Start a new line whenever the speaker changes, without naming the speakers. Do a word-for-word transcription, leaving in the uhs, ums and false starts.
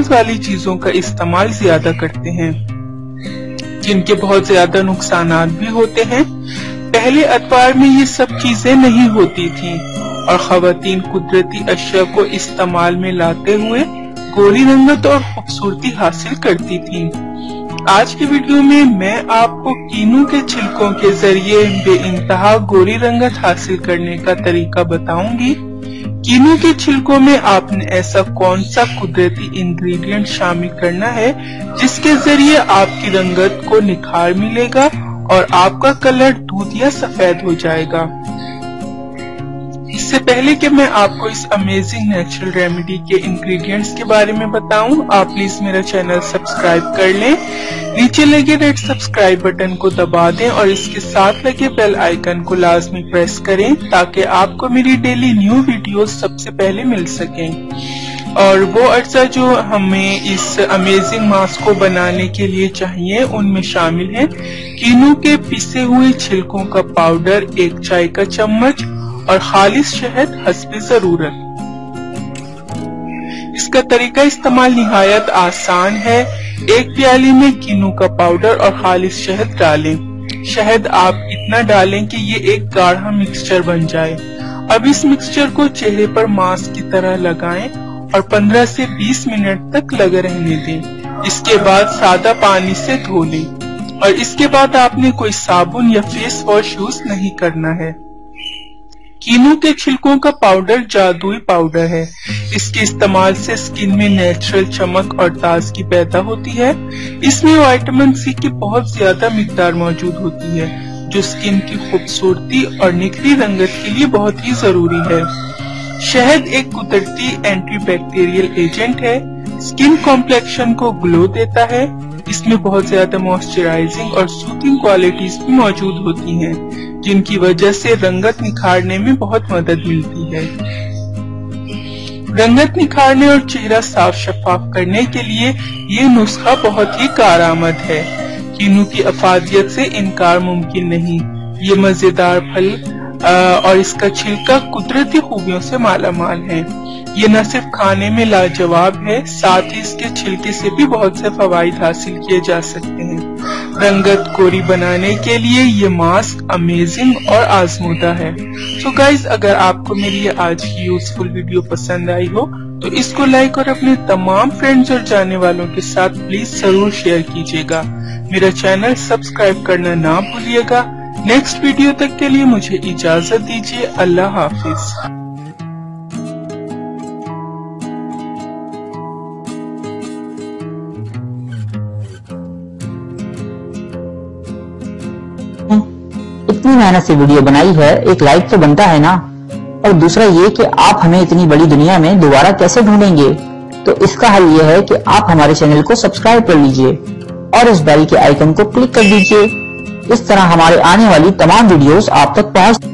Chemicals वाली चीजों का इस्तेमाल ज्यादा करते हैं, जिनके बहुत ज्यादा नुकसानात भी होते हैं। पहले अतवार में ये सब चीजें नहीं होती थीं और खवातीन कुदरती अशिया को इस्तेमाल में लाते हुए गोरी रंगत और खूबसूरती हासिल करती थीं। आज की वीडियो में मैं आपको कीनू के छिलकों के जरिए बेइंतहा गोरी रंगत हासिल करने का तरीका बताऊंगी। कीनू के छिलकों में आपने ऐसा कौन सा कुदरती इंग्रेडिएंट शामिल करना है जिसके जरिए आपकी रंगत को निखार मिलेगा और आपका कलर दूध या सफेद हो जाएगा। इससे पहले कि मैं आपको इस अमेजिंग नेचुरल रेमेडी के इंग्रेडिएंट्स के बारे में बताऊं, आप प्लीज मेरा चैनल सब्सक्राइब कर लें। नीचे लगे रेड सब्सक्राइब बटन को दबा दें और इसके साथ लगे बेल आइकन को लाजमी प्रेस करें ताकि आपको मेरी डेली न्यू वीडियोस सबसे पहले मिल सकें। और वो अज्जा जो हमें इस अमेजिंग मास्क को बनाने के लिए चाहिए उनमें शामिल है कीनू के पिसे हुए छिलकों का पाउडर एक चाय का चम्मच और खालिस शहद हस्बे जरूरत। इसका तरीका इस्तेमाल निहायत आसान है। एक प्याली में कीनू का पाउडर और खालिस शहद डालें। शहद आप इतना डालें कि ये एक गाढ़ा मिक्सचर बन जाए। अब इस मिक्सचर को चेहरे पर मास्क की तरह लगाएं और पंद्रह से बीस मिनट तक लगे रहने दें। इसके बाद सादा पानी से धो लें और इसके बाद आपने कोई साबुन या फेस वॉश यूज नहीं करना है। कीनू के छिलकों का पाउडर जादुई पाउडर है। इसके इस्तेमाल से स्किन में नेचुरल चमक और ताजगी पैदा होती है। इसमें विटामिन सी की बहुत ज्यादा मिकदार मौजूद होती है जो स्किन की खूबसूरती और निखरी रंगत के लिए बहुत ही जरूरी है। शहद एक कुदरती एंटी बैक्टीरियल एजेंट है, स्किन कॉम्प्लेक्शन को ग्लो देता है। इसमें बहुत ज्यादा मॉइस्चराइजिंग और सूथिंग क्वालिटीज भी मौजूद होती हैं, जिनकी वजह से रंगत निखारने में बहुत मदद मिलती है। रंगत निखारने और चेहरा साफ शफाफ करने के लिए ये नुस्खा बहुत ही कारआमद है। कीनू की अफादियत से इनकार मुमकिन नहीं। ये मजेदार फल और इसका छिलका कुदरती खूबियों से मालामाल है। ये न सिर्फ खाने में लाजवाब है, साथ ही इसके छिलके से भी बहुत से फवाइद हासिल किए जा सकते हैं। रंगत गोरी बनाने के लिए ये मास्क अमेजिंग और आजमूदा है। तो गाइज, अगर आपको मेरी ये आज की यूजफुल वीडियो पसंद आई हो तो इसको लाइक और अपने तमाम फ्रेंड्स और जाने वालों के साथ प्लीज जरूर शेयर कीजिएगा। मेरा चैनल सब्सक्राइब करना ना भूलिएगा। नेक्स्ट वीडियो तक के लिए मुझे इजाजत दीजिए। अल्लाह हाफिज।
इतनी मेहनत से वीडियो बनाई है, एक लाइक तो बनता है ना। और दूसरा ये कि आप हमें इतनी बड़ी दुनिया में दोबारा कैसे ढूंढेंगे, तो इसका हल ये है कि आप हमारे चैनल को सब्सक्राइब कर लीजिए और इस बेल के आइकन को क्लिक कर दीजिए। इस तरह हमारे आने वाली तमाम वीडियोस आप तक पहुंच